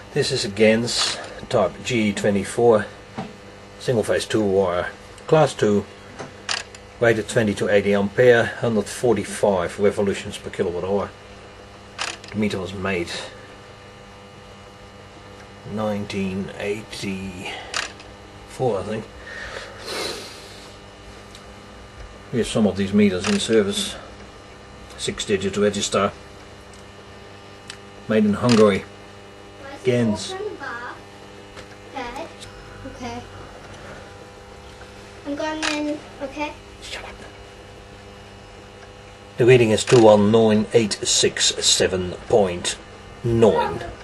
This is a GANZ type GE24 single phase 2 wire, class 2, rated 20 to 80 ampere, 145 revolutions per kilowatt hour. The meter was made 1984, I think. Here's some of these meters in service. 6-digit register, made in Hungary. GANZ. Okay. I'm going in. Okay. Shut up. The reading is 219,867.9.